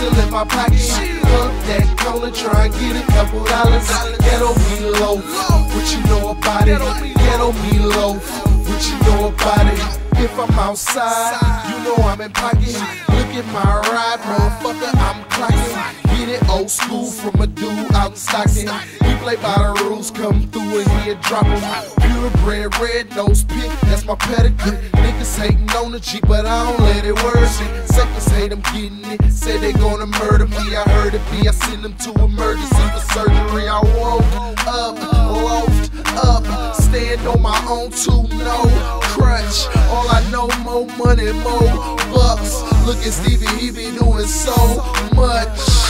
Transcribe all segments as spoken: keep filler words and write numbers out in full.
pistol in my pocket. Fuck that corner, try and get a couple dollars. Ghetto meatloaf, what you know about it? Ghetto meatloaf, what you know about it? If I'm outside, you know I'm in pocket. Look at my ride, motherfucker, I'm clocking. Get it old school from a dude out in Stockton. He play by the rules, come through and he'll drop him. Purebred, red nose pick, that's my pedigree. Niggas hating on the G, but I don't let it worry me. Suckers hate I'm getting it, say they gonna murder me. I heard it be, I send them to emergency for surgery. I woke up, loafed up, stand on my own two, no crutch. All I know, more money, more bucks. Look at Stevie, he be doing so much.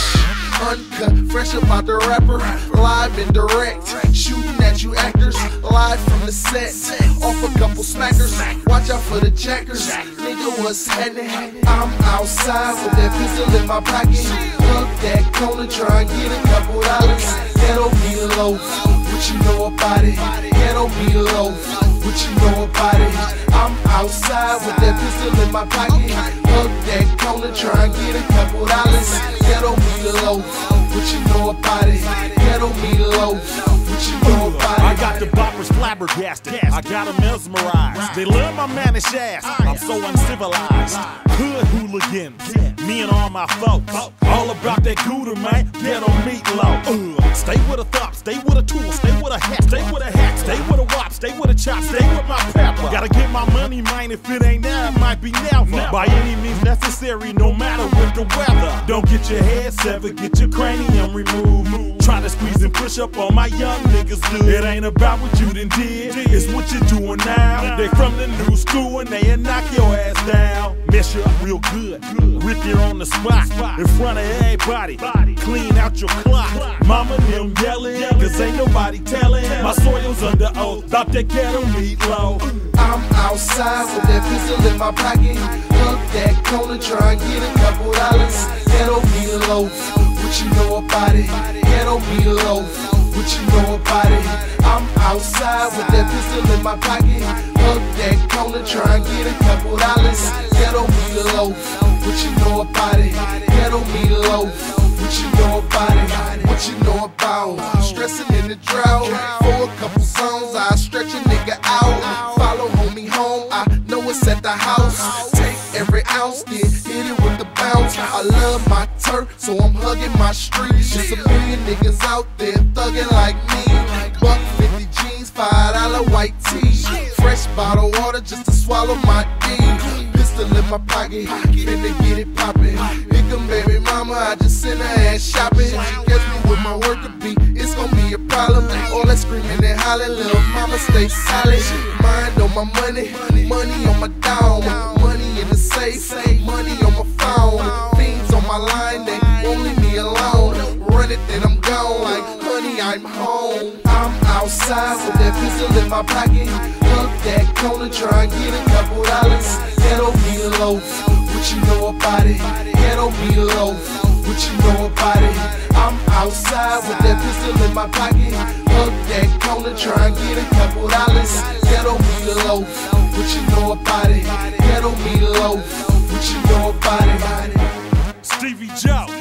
Uncut, fresh about the rapper, live and direct, shooting at you actors, live from the set, off a couple smackers, watch out for the jackers, nigga what's happening? I'm outside with that pistol in my pocket, look that corner, try and get a couple dollars. Ghetto meatloaf, what you know about it? Ghetto meatloaf, what you know about it? I'm outside with that pistol in my pocket, look that corner, try and get a couple dollars. Ghetto meatloaf, what you know about it? Ghetto meatloaf, what you know about it? I got the boppers flabbergasted, I got them mesmerized. They love my mannish ass, I'm so uncivilized. Hood hooligans, me and all my folks, all about that Gouda, man. Ghetto meatloaf. Uh, stay with a thought, stay with a tool, stay with a hat, stay with a hat, stay with a wop, stay with a chop, stay with my pepper. Gotta get my money, man. If it ain't now, it might be never. By any means necessary, no matter what the weather. Don't get your head severed, get your cranium removed. Try to squeeze and push up on my young niggas, dude. It ain't about what you done did, it's what you're doing now. They from the new school and they'll knock your ass down. Mess you up real good, rip you on the spot, in front of everybody. Clean out your clock. Mama them yelling, cause ain't nobody telling. My soil's under oath, about that ghetto meatloaf. I'm outside with that pistol in my pocket, look that corner, try and get a couple dollars. Ghetto meatloaf, what you know about it? Ghetto meatloaf, what you know about it? I'm outside with that pistol in my pocket, look that corner, try and get a couple dollars. Ghetto meatloaf, what you know about it? Ghetto meatloaf, what you know about it? What you know about stressing in the drought? For a couple songs, I stretch a nigga out. Follow homie home, I know it's at the house. Take every ounce, then hit it with the bounce. I love my turf, so I'm hugging my streets. Just a million niggas out there thugging like me. Buck fifty jeans, five dollar white tee. Fresh bottle water just to swallow my D. Pistol in my pocket, finna get it poppin'. Here come baby mama, I just sent her ass shopping. She catch me with my worker beat, it's gon' be a problem. All that screaming and hollering, little mama stay solid. Mind on my money, money on my dome. Money in the safe, money on my phone. Fiends on my line, they won't leave me alone. Run it, then I'm gone like honey, I'm home. I'm outside with that pistol in my pocket, look that corner, try and get a couple dollars. Ghetto meatloaf, what you know about it? Ghetto meatloaf, what you know about it? I'm outside with that pistol in my pocket, look that corner, try and get a couple dollars. Ghetto meatloaf, what you know about it? Ghetto meatloaf, what you know about it? Stevie Joe.